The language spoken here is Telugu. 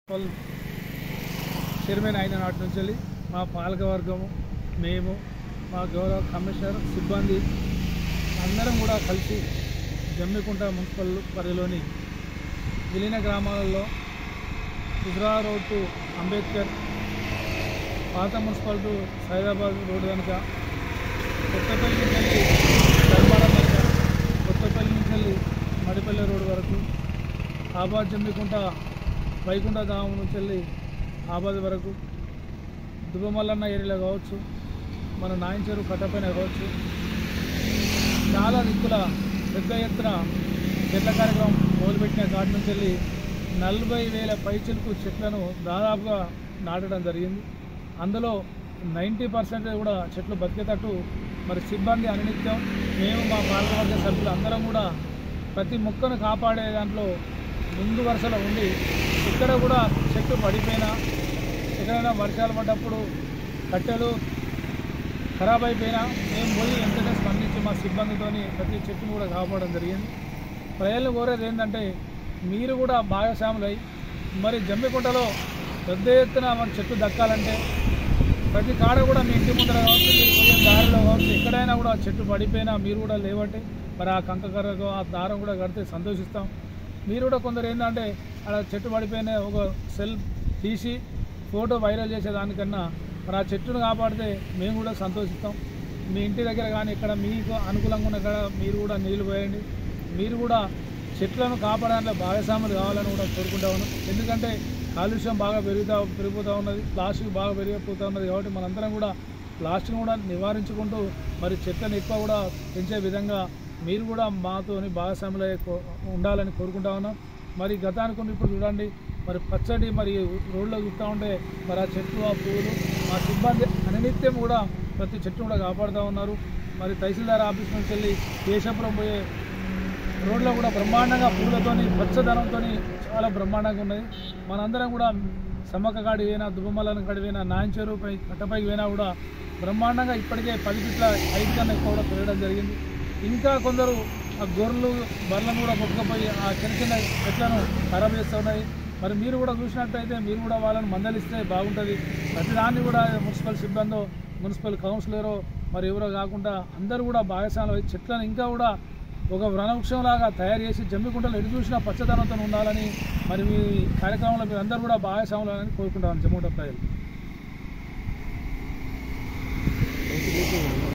మున్సిపల్ చైర్మన్ అయిన నాటి నుంచి మా పాలకవర్గము మేము మా గౌరవ కమిషనర్ సిబ్బంది అందరం కూడా కలిసి జమ్మికుంట మున్సిపల్ పరిధిలోని విలీన గ్రామాలలో హుజరా రోడ్ టు అంబేద్కర్, పాత మున్సిపల్ టు సైదాబాద్ రోడ్డు కనుక, కొత్తపల్లి నుంచి వెళ్ళి ధర్మారం కనుక, కొత్తపల్లి నుంచి వెళ్ళి మడిపల్లి రోడ్డు వరకు, ఆబాద్ జమ్మికుంట వైకుంఠ ధామం నుంచి వెళ్ళి ఆబాద్ వరకు, దుబ్బమల్లన్న ఏరియాలో కావచ్చు, మన నాయంచెరు కట్టపైన కావచ్చు, చాలా దిక్కుల పెద్ద ఎత్తున చెట్ల కార్యక్రమం మొదలుపెట్టిన కాటి నుంచి వెళ్ళి 40,000 పైచిలకు చెట్లను దాదాపుగా నాటడం జరిగింది. అందులో 90% కూడా చెట్లు బతికేటట్టు మరి సిబ్బంది అనునిత్యం మేము మా పాలకవర్గ సభ్యులు అందరం కూడా ప్రతి మొక్కను కాపాడే దాంట్లో ముందు వరుసలో ఉండి, ఇక్కడ కూడా చెట్టు పడిపోయినా, ఎక్కడైనా వర్షాలు పడ్డప్పుడు కట్టెలు ఖరాబ్ అయిపోయినా మేము పోయి వెంటనే స్పందించి మా సిబ్బందితోని ప్రతి చెట్టును కూడా కాపాడడం జరిగింది. ప్రజలను కోరేది ఏంటంటే మీరు కూడా భాగస్వాములై మరి జమ్మికుంటలో పెద్ద ఎత్తున మన చెట్టు దక్కాలంటే ప్రతి కాడ కూడా మీ ఇంటి ముందర కావచ్చు, దారిలో కావచ్చు, ఎక్కడైనా కూడా చెట్టు పడిపోయినా మీరు కూడా లేవట్టి మరి ఆ కంకకర్రకు ఆ దారం కూడా కడితే సంతోషిస్తాం. మీరు కూడా కొందరు ఏంటంటే అలా చెట్టు పడిపోయిన ఒక సెల్ తీసి ఫోటో వైరల్ చేసేదానికన్నా మరి ఆ చెట్టును కాపాడితే మేము కూడా సంతోషిస్తాం. మీ ఇంటి దగ్గర కానీ ఇక్కడ మీకు అనుకూలంగా ఉన్న కాడ మీరు కూడా నీళ్లు పోయండి. మీరు కూడా చెట్లను కాపాడడానికి భాగస్వాములు కావాలని కూడా కోరుకుంటా ఉన్నాం. ఎందుకంటే కాలుష్యం బాగా పెరిగిపోతూ ఉన్నది, ప్లాస్టిక్ బాగా పెరిగిపోతూ ఉన్నది. కాబట్టి మనందరం కూడా ప్లాస్టిక్ కూడా నివారించుకుంటూ మరి చెట్లను ఎక్కువ కూడా పెంచే విధంగా మీరు కూడా మాతో భాగస్వాములు ఉండాలని కోరుకుంటా ఉన్నాం. మరి గతానికి ఇప్పుడు చూడండి, మరి పచ్చడి మరి రోడ్లో చూస్తూ ఉంటే మరి ఆ చెట్లు, ఆ పువ్వులు, మా సిబ్బంది అనునిత్యం కూడా ప్రతి చెట్టు కూడా కాపాడుతూ ఉన్నారు. మరి తహసీల్దార్ ఆఫీస్ నుంచి వెళ్ళి కేశపురం పోయే రోడ్లో కూడా బ్రహ్మాండంగా పూలతోని పచ్చదనంతో చాలా బ్రహ్మాండంగా ఉన్నది. మనందరం కూడా సమ్మక్క కాడి పోయినా, దుబ్బమల్లన కాడి పోయినా, నాయంచెరు కట్టపైకి పోయినా కూడా బ్రహ్మాండంగా ఇప్పటికే 10 ఫీట్ల 5 కన్నా ఎక్కువ కూడా పెరగడం జరిగింది. ఇంకా కొందరు ఆ గొర్రెలు బర్రెలను కూడా కొట్టుకుపోయి ఆ చిన్న చిన్న చెట్లను ఖరాబ్ చేస్తున్నాయి. మరి మీరు కూడా చూసినట్టయితే మీరు కూడా వాళ్ళని మందలిస్తే బాగుంటుంది. ప్రతిదాన్ని కూడా మున్సిపల్ సిబ్బందో, మున్సిపల్ కౌన్సిలరో మరి ఎవరో కాకుండా అందరూ కూడా భాగస్వాములు చెట్లను ఇంకా కూడా ఒక వృక్షంలాగా తయారు చేసి జమ్మికుంటలో ఎటు చూసినా పచ్చదనంతో ఉండాలని మరి మీ కార్యక్రమంలో మీరు అందరూ కూడా భాగస్వాములు అని కోరుకుంటామని జమ్మికుంట ప్రజలు.